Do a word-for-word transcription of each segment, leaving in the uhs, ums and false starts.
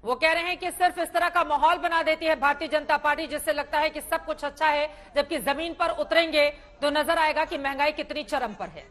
वो कह रहे हैं कि सिर्फ इस तरह का माहौल बना देती है भारतीय जनता पार्टी, जिससे लगता है कि सब कुछ अच्छा है, जबकि जमीन पर उतरेंगे तो नजर आएगा कि महंगाई कितनी चरम पर है।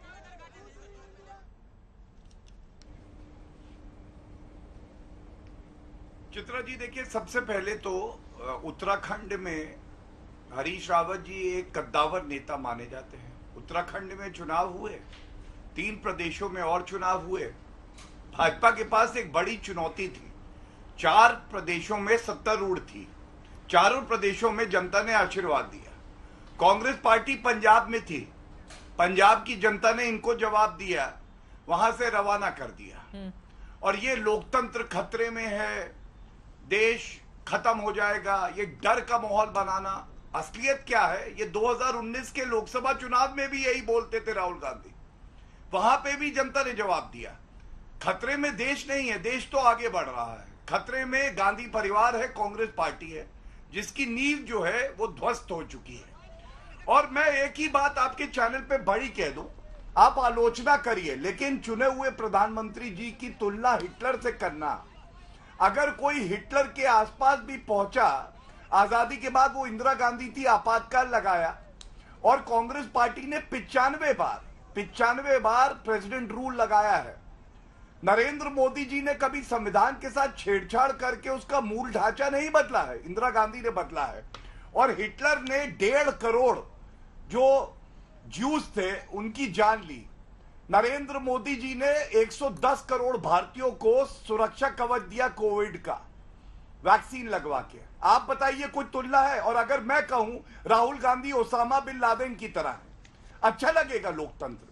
चित्रा जी, देखिए, सबसे पहले तो उत्तराखंड में हरीश रावत जी एक कद्दावर नेता माने जाते हैं। उत्तराखंड में चुनाव हुए, तीन प्रदेशों में और चुनाव हुए। भाजपा के पास एक बड़ी चुनौती थी। चार प्रदेशों में सत्तारूढ़ थी, चारों प्रदेशों में जनता ने आशीर्वाद दिया। कांग्रेस पार्टी पंजाब में थी, पंजाब की जनता ने इनको जवाब दिया, वहां से रवाना कर दिया। और ये लोकतंत्र खतरे में है, देश खत्म हो जाएगा, ये डर का माहौल बनाना। असलियत क्या है, ये दो हज़ार उन्नीस के लोकसभा चुनाव में भी यही बोलते थे राहुल गांधी, वहां पे भी जनता ने जवाब दिया। खतरे में देश नहीं है, देश तो आगे बढ़ रहा है। खतरे में गांधी परिवार है, कांग्रेस पार्टी है, जिसकी नींव जो है वो ध्वस्त हो चुकी है। और मैं एक ही बात आपके चैनल पे बड़ी कह दूं, आप आलोचना करिए, लेकिन चुने हुए प्रधानमंत्री जी की तुलना हिटलर से करना, अगर कोई हिटलर के आसपास भी पहुंचा, आजादी के बाद वो इंदिरा गांधी थी, आपातकाल लगाया, और कांग्रेस पार्टी ने पिचानवे बार पिचानवे बार प्रेसिडेंट रूल लगाया है। नरेंद्र मोदी जी ने कभी संविधान के साथ छेड़छाड़ करके उसका मूल ढांचा नहीं बदला है, इंदिरा गांधी ने बदला है। और हिटलर ने डेढ़ करोड़ जो ज्यूज थे उनकी जान ली। नरेंद्र मोदी जी ने एक सौ दस करोड़ भारतीयों को सुरक्षा कवच दिया कोविड का, वैक्सीन लगवा के। आप बताइए, कोई तुलना है? और अगर मैं कहूं Rahul Gandhi Osama bin Laden की तरह है, अच्छा लगेगा लोकतंत्र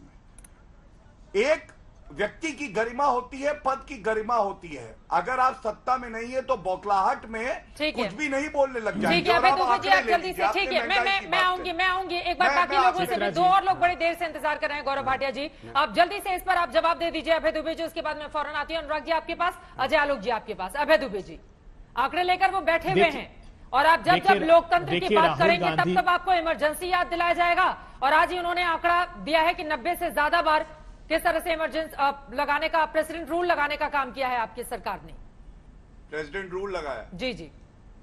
में? एक व्यक्ति की गरिमा होती है, पद की गरिमा होती है। अगर आप सत्ता में नहीं है तो बौखलाहट में कुछ भी नहीं बोलने लग जाएंगे। ठीक है, अभय दुबे जी आप जल्दी से, ठीक है, मैं मैं मैं आऊंगी मैं आऊंगी एक बार बाकी लोगों से भी। दो और लोग बड़ी देर से इंतजार कर रहे हैं। गौरव भाटिया जी, आप जल्दी से इस पर आप जवाब दे दीजिए। अभय दुबे जी, उसके बाद मैं फौरन आती हूँ अनुराग जी आपके पास, अजय आलोक जी आपके पास। अभय दुबे जी, आंकड़े लेकर वो बैठे हुए हैं, और आप जब जब लोकतंत्र की बात करेंगे तब तब आपको इमरजेंसी याद दिलाया जाएगा। और आज ही उन्होंने आंकड़ा दिया है कि नब्बे से ज्यादा बार किस तरह से इमरजेंसी लगाने का, प्रेसिडेंट रूल लगाने का काम किया है आपकी सरकार ने। प्रेसिडेंट रूल लगाया? जी जी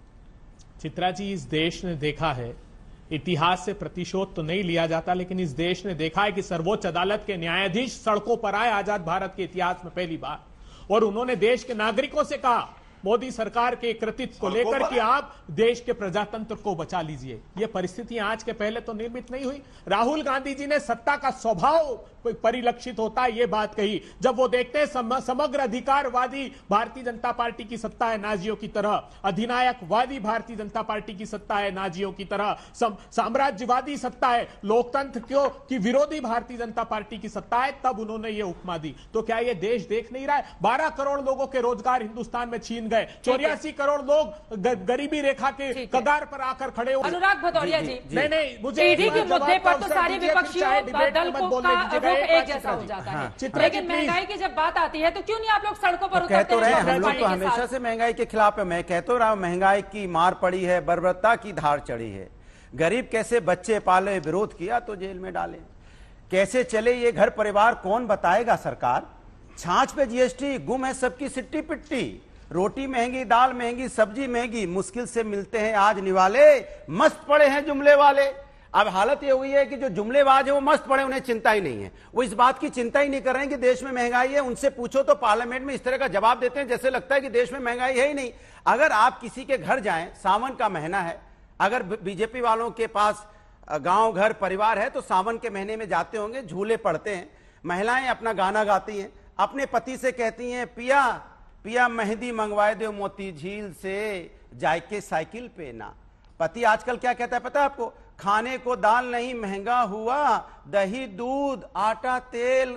चित्रा जी, इस देश ने देखा है, इतिहास से प्रतिशोध तो नहीं लिया जाता, लेकिन इस देश ने देखा है कि सर्वोच्च अदालत के न्यायाधीश सड़कों पर आए आजाद भारत के इतिहास में पहली बार, और उन्होंने देश के नागरिकों से कहा, मोदी सरकार के कृतित्व को लेकर कि आप देश के प्रजातंत्र को बचा लीजिए। ये परिस्थितियां आज के पहले तो निर्मित नहीं हुई। राहुल गांधी जी ने सत्ता का स्वभाव परिलक्षित होता है ये बात कही, जब वो देखते हैं सम, समग्र अधिकारवादी भारतीय जनता पार्टी की सत्ता है नाजियों की तरह, अधिनायकवादी भारतीय जनता पार्टी की सत्ता है नाजियों की तरह, सम, साम्राज्यवादी सत्ता है, लोकतंत्र क्यों की विरोधी भारतीय जनता पार्टी की सत्ता है, तब उन्होंने ये उपमा दी। तो क्या ये देश देख नहीं रहा है? बारह करोड़ लोगों के रोजगार हिंदुस्तान में छीन गए, चौरासी करोड़ लोग गरीबी रेखा के कगार पर आकर खड़े हो। अनुराग भदौरिया जी, नहीं नहीं, मुझे ईडी के मुद्दे पर तो सारे विपक्षियों दल को एक जैसा हो जाता है, लेकिन महंगाई की जब बात आती है तो क्यों नहीं आप लोग सड़कों पर उतरते हैं? हम लोग तो हमेशा से महंगाई के खिलाफ है। मैं कहता रहा हूं, महंगाई की मार पड़ी है, बर्बरता की धार चढ़ी है। गरीब कैसे बच्चे पाले, विरोध किया तो जेल में डाले। कैसे चले ये घर परिवार कौन बताएगा? सरकार छाछ पे जीएसटी, गुम है सबकी सिट्टी पिट्टी, रोटी महंगी, दाल महंगी, सब्जी महंगी, मुश्किल से मिलते हैं आज निवाले, मस्त पड़े हैं जुमले वाले। अब हालत ये हुई है कि जो जुमलेबाज है वो मस्त पड़े, उन्हें चिंता ही नहीं है, वो इस बात की चिंता ही नहीं कर रहे हैं कि देश में महंगाई है। उनसे पूछो तो पार्लियामेंट में इस तरह का जवाब देते हैं जैसे लगता है कि देश में महंगाई है ही नहीं। अगर आप किसी के घर जाएं, सावन का महीना है, अगर बीजेपी वालों के पास गांव घर परिवार है तो सावन के महीने में जाते होंगे, झूले पड़ते हैं, महिलाएं अपना गाना गाती हैं, अपने पति से कहती हैं, पिया पिया मेहंदी मंगवाए दो मोती झील से, जाके साइकिल पे ना। पति आजकल क्या कहता है पता है आपको? खाने को दाल नहीं महंगा हुआ, दही दूध आटा तेल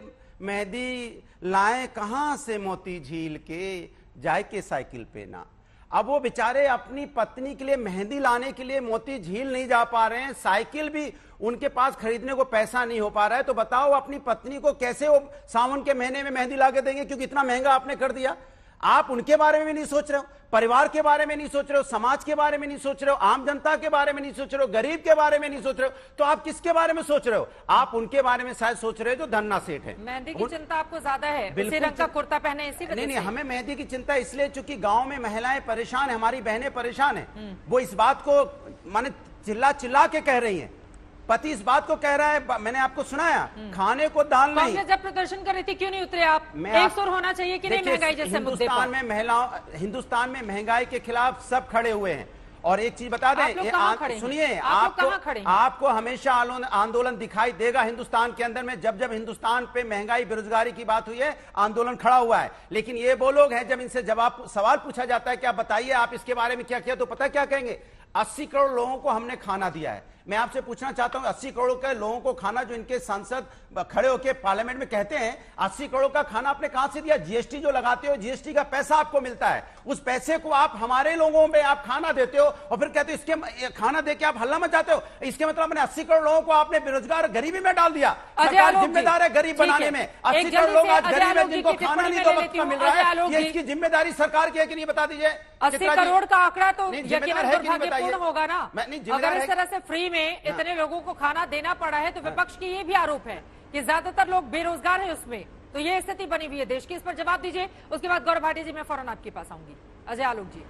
मेहंदी लाए कहां से मोती झील के, जाके साइकिल पे ना। अब वो बेचारे अपनी पत्नी के लिए मेहंदी लाने के लिए मोती झील नहीं जा पा रहे हैं, साइकिल भी उनके पास खरीदने को पैसा नहीं हो पा रहा है, तो बताओ अपनी पत्नी को कैसे वो सावन के महीने में मेहंदी ला के देंगे, क्योंकि इतना महंगा आपने कर दिया। आप उनके बारे में भी नहीं सोच रहे हो, परिवार के बारे में नहीं सोच रहे हो, समाज के बारे में नहीं सोच रहे हो, आम जनता के बारे में नहीं सोच रहे हो, गरीब के बारे में नहीं सोच रहे हो, तो आप किसके बारे में सोच रहे हो? आप उनके बारे में शायद सोच रहे हो जो धन्ना सेठ है। मेहंदी की चिंता आपको ज्यादा है, उसी रंग का कुर्ता पहने इसी वजह नहीं नहीं से। हमें मेहंदी की चिंता इसलिए चूंकि गांव में महिलाएं परेशान है, हमारी बहनें परेशान है, वो इस बात को माने चिल्ला चिल्ला के कह रही हैं। पति इस बात को कह रहा है, मैंने आपको सुनाया, खाने को दाल नहीं। कांग्रेस जब प्रदर्शन कर रही थी क्यों नहीं उतरे आप? मैं एक सुर होना चाहिए कि नहीं महंगाई जैसे मुद्दे पर? हिंदुस्तान में महिलाओं हिंदुस्तान में महंगाई के खिलाफ सब खड़े हुए हैं। और एक चीज बता दें, ये सुनिए, आपको आपको हमेशा आंदोलन दिखाई देगा हिंदुस्तान के अंदर में। जब जब हिंदुस्तान पे महंगाई बेरोजगारी की बात हुई है, आंदोलन खड़ा हुआ है। लेकिन ये वो लोग हैं, जब इनसे जवाब सवाल पूछा जाता है कि आप बताइए आप इसके बारे में क्या किया, तो पता क्या कहेंगे? अस्सी करोड़ लोगों को हमने खाना दिया है। मैं आपसे पूछना चाहता हूं, अस्सी करोड़ के लोगों को खाना, जो इनके सांसद खड़े होकर पार्लियामेंट में कहते हैं अस्सी करोड़ का खाना आपने कहां से दिया? जीएसटी जो लगाते हो, जीएसटी का पैसा आपको मिलता है, उस पैसे को आप हमारे लोगों में आप खाना देते हो और फिर कहते हो इसके खाना देके आप हल्ला मचाते हो। इसके मतलब मैंने अस्सी करोड़ लोगों को आपने बेरोजगार गरीबी में डाल दिया। सरकार जिम्मेदार है गरीब बनाने में। अस्सी करोड़ लोग आज गरीब है जिनको खाना नहीं दो वक्त का मिल रहा है, ये इसकी जिम्मेदारी सरकार की है कि नहीं, बता दीजिए। अस्सी करोड़ का आंकड़ा तो यकीनन दुर्भाग्यपूर्ण होगा ना। अगर इस तरह से फ्री में इतने लोगों को खाना देना पड़ा है तो विपक्ष की ये भी आरोप है कि ज्यादातर लोग बेरोजगार हैं उसमें, तो ये स्थिति बनी हुई है देश की। इस पर जवाब दीजिए, उसके बाद गौरव भाटिया जी मैं फौरन आपके पास आऊंगी। अजय आलोक जी,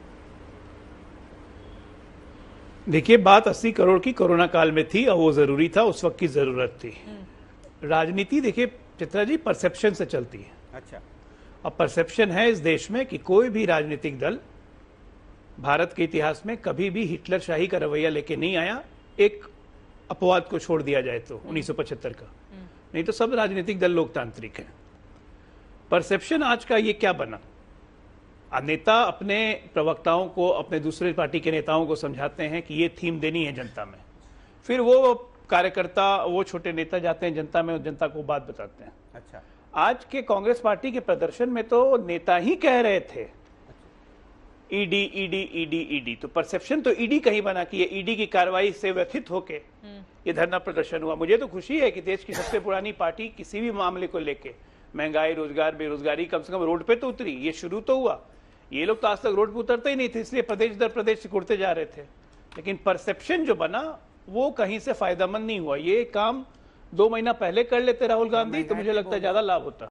देखिए, बात अस्सी करोड़ की कोरोना काल में थी और वो जरूरी था, उस वक्त की जरूरत थी। राजनीति देखिए चित्रा जी परसेप्शन से चलती है। अच्छा, अब परसेप्शन है इस देश में कि कोई भी राजनीतिक दल भारत के इतिहास में कभी भी हिटलर शाही का रवैया लेके नहीं आया, एक अपवाद को छोड़ दिया जाए तो उन्नीस सौ पचहत्तर का, नहीं तो सब राजनीतिक दल लोकतांत्रिक हैं। परसेप्शन आज का ये क्या बना? नेता अपने प्रवक्ताओं को, अपने दूसरे पार्टी के नेताओं को समझाते हैं कि ये थीम देनी है जनता में, फिर वो कार्यकर्ता, वो छोटे नेता जाते हैं जनता में और जनता को बात बताते हैं। अच्छा, आज के कांग्रेस पार्टी के प्रदर्शन में तो नेता ही कह रहे थे ईडी ईडी ईडी ईडी, तो परसेप्शन तो ईडी कहीं बना कि ये ईडी की कार्रवाई से व्यथित होके ये धरना प्रदर्शन हुआ। मुझे तो खुशी है कि देश की सबसे पुरानी पार्टी किसी भी मामले को लेके, महंगाई, रोजगार, बेरोजगारी, कम से कम रोड पे तो उतरी। ये शुरू तो हुआ, ये लोग तो आज तक रोड पे उतरते ही नहीं थे, इसलिए प्रदेश दर प्रदेश सिकुड़ते जा रहे थे। लेकिन परसेप्शन जो बना वो कहीं से फायदेमंद नहीं हुआ। ये काम दो महीना पहले कर लेते राहुल गांधी तो मुझे लगता है ज्यादा लाभ होता।